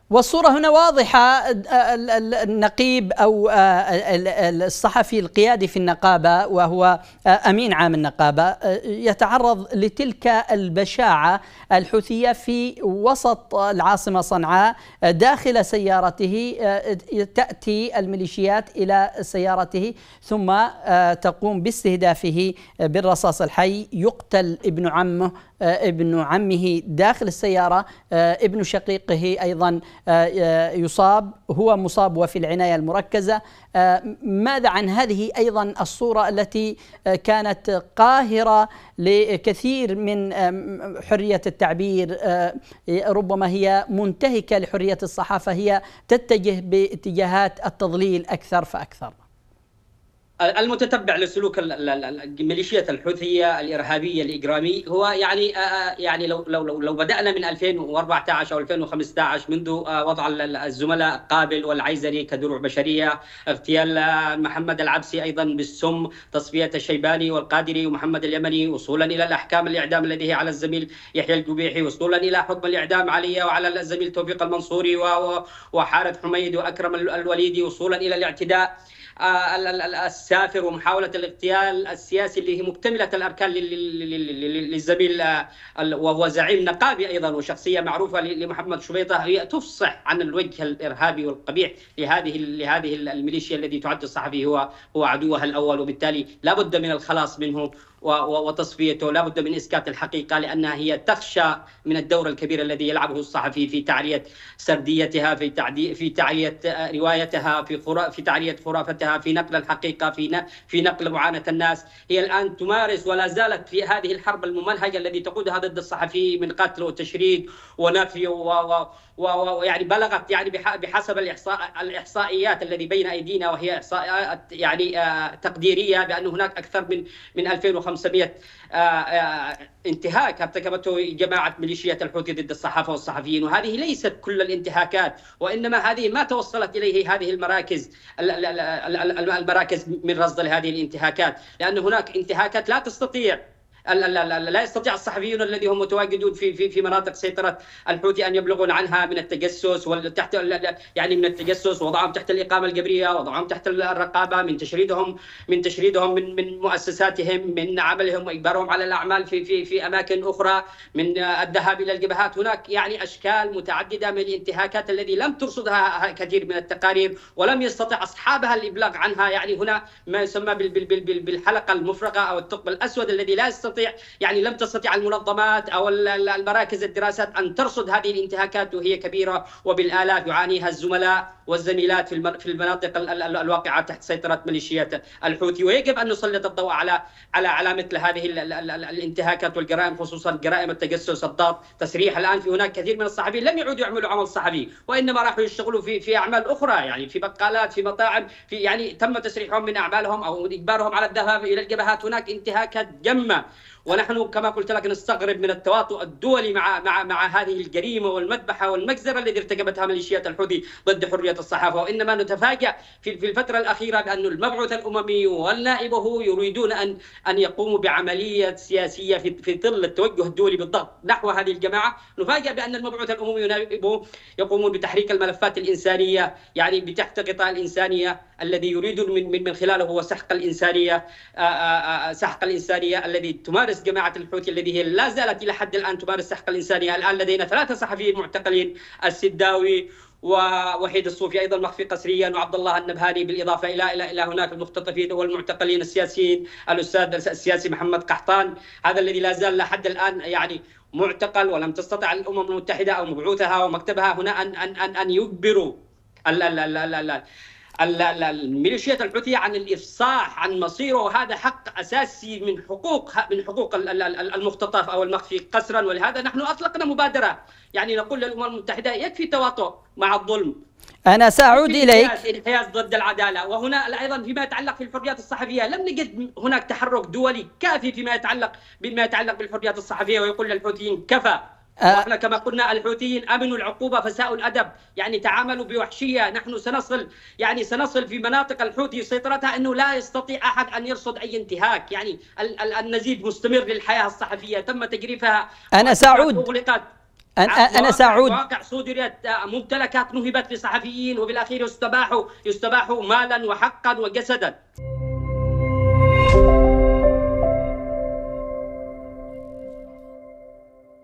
والصورة هنا واضحة. النقيب أو الصحفي القيادي في النقابة وهو أمين عام النقابة يتعرض لتلك البشاعة الحوثية في وسط العاصمة صنعاء. داخل سيارته تأتي الميليشيات إلى سيارته ثم تقوم باستهدافه بالرصاص الحي. يقتل ابن عمه داخل السيارة، ابن شقيقه أيضا يصاب، هو مصاب وفي العناية المركزة. ماذا عن هذه أيضا الصورة التي كانت قاهرة لكثير من حرية التعبير، ربما هي منتهكة لحرية الصحافة، هي تتجه باتجاهات التضليل أكثر فأكثر؟ المتتبع لسلوك الميليشيات الحوثية الإرهابية الإجرامي هو يعني لو بدأنا من 2014 أو 2015 منذ وضع الزملاء قابل والعيزري كدروع بشرية، اغتيال محمد العبسي أيضا بالسم، تصفية الشيباني والقادري ومحمد اليمني، وصولا إلى الأحكام الإعدام الذي هي على الزميل يحيى القبيحي، وصولا إلى حكم الإعدام علي وعلى الزميل توفيق المنصوري وحارث حميد وأكرم الوليدي، وصولا إلى الاعتداء السافر ومحاولة الاغتيال السياسي اللي هي مكتملة الأركان للزميل وهو زعيم نقابي أيضا وشخصية معروفة لمحمد شبيطة. هي تفصح عن الوجه الإرهابي والقبيح لهذه الميليشيا الذي تعد الصحفي هو عدوها الأول، وبالتالي لا بد من الخلاص منه وتصفيته، لا بد من إسكات الحقيقة، لأنها هي تخشى من الدور الكبير الذي يلعبه الصحفي في تعرية سرديتها، في تعرية روايتها، في تعرية خرافتها، في نقل الحقيقة، في نقل معاناة الناس. هي الآن تمارس ولا زالت في هذه الحرب الممنهجة التي تقودها ضد الصحفي من قتل وتشريد ونفي ويعني بلغت يعني بحسب الإحصائيات الذي بين أيدينا، وهي إحصائيات يعني تقديرية، بأن هناك أكثر من 2500 انتهاك ارتكبته جماعة ميليشيات الحوثي ضد الصحافة والصحفيين. وهذه ليست كل الانتهاكات، وإنما هذه ما توصلت إليه هذه المراكز من رصد لهذه الانتهاكات، لأن هناك انتهاكات لا يستطيع الصحفيون الذين هم متواجدون في مناطق سيطرة الحوثي أن يبلغون عنها من التجسس من التجسس، وضعهم تحت الإقامة الجبرية، وضعهم تحت الرقابة، من تشريدهم من مؤسساتهم، من عملهم وإجبارهم على الأعمال في أماكن أخرى، من الذهاب إلى الجبهات. هناك يعني أشكال متعددة من الانتهاكات التي لم ترصدها كثير من التقارير ولم يستطع أصحابها الإبلاغ عنها. يعني هنا ما يسمى بالحلقة المفرغة أو الثقب الأسود الذي لا يستطيع، يعني لم تستطيع المنظمات أو المراكز الدراسات أن ترصد هذه الانتهاكات، وهي كبيرة وبالآلاف يعانيها الزملاء والزميلات في المناطق الواقعة تحت سيطرة ميليشيات الحوثي. ويجب أن نسلط الضوء على مثل هذه الانتهاكات والجرائم، خصوصا جرائم التجسس الضاد. تصريح الآن في هناك كثير من الصحفيين لم يعودوا يعملوا عمل صحفي، وإنما راحوا يشتغلوا في أعمال أخرى، يعني في بقالات، في مطاعم، يعني تم تسريحهم من أعمالهم أو إجبارهم على الذهاب إلى الجبهات. هناك انتهاكات جمة، ونحن كما قلت لك نستغرب من التواطؤ الدولي مع هذه الجريمة والمذبحة والمجزرة التي ارتكبتها ميليشيات الحوثي ضد حرية الصحافة. وإنما نتفاجأ في الفترة الأخيرة بأن المبعوث الأممي والنائبه يريدون أن يقوموا بعملية سياسية في ظل التوجه الدولي بالضغط نحو هذه الجماعة. نفاجأ بأن المبعوث الأممي ونائبه يقومون بتحريك الملفات الإنسانية، يعني بتحت غطاء الإنسانية الذي يريدون من خلاله هو سحق الإنسانية الذي تمارس جماعة الحوثي، الذي هي لا زالت إلى حد الآن تمارس سحق الإنسانية. الآن لدينا 3 صحفيين معتقلين، السداوي ووحيد الصوفي أيضا مخفي قسريا، وعبد الله النبهاني، بالإضافة إلى هناك المختطفين والمعتقلين السياسيين، الأستاذ السياسي محمد قحطان، هذا الذي لا زال لحد الآن يعني معتقل، ولم تستطع الأمم المتحدة أو مبعوثها ومكتبها هنا أن يجبروا الميليشيات الحوثية عن الإفصاح عن مصيره. وهذا حق أساسي من حقوق المختطف أو المخفي قسرا. ولهذا نحن أطلقنا مبادرة، يعني نقول للأمم المتحدة يكفي تواطؤ مع الظلم، أنا سأعود إليك. انحياز ضد العدالة. وهنا أيضا فيما يتعلق في الحريات الصحفية لم نجد هناك تحرك دولي كافي فيما يتعلق بالحريات الصحفية، ويقول للحوثيين كفى. وإحنا كما قلنا الحوثيين أمنوا العقوبة فساءوا الأدب، يعني تعاملوا بوحشية. نحن سنصل في مناطق الحوثي سيطرتها أنه لا يستطيع أحد أن يرصد أي انتهاك. يعني النزيد مستمر للحياة الصحفية، تم تجريفها. أنا أنا سأعود. واقع صدرت ممتلكات نهبت لصحفيين وبالأخير يستباحوا مالا وحقا وجسدا.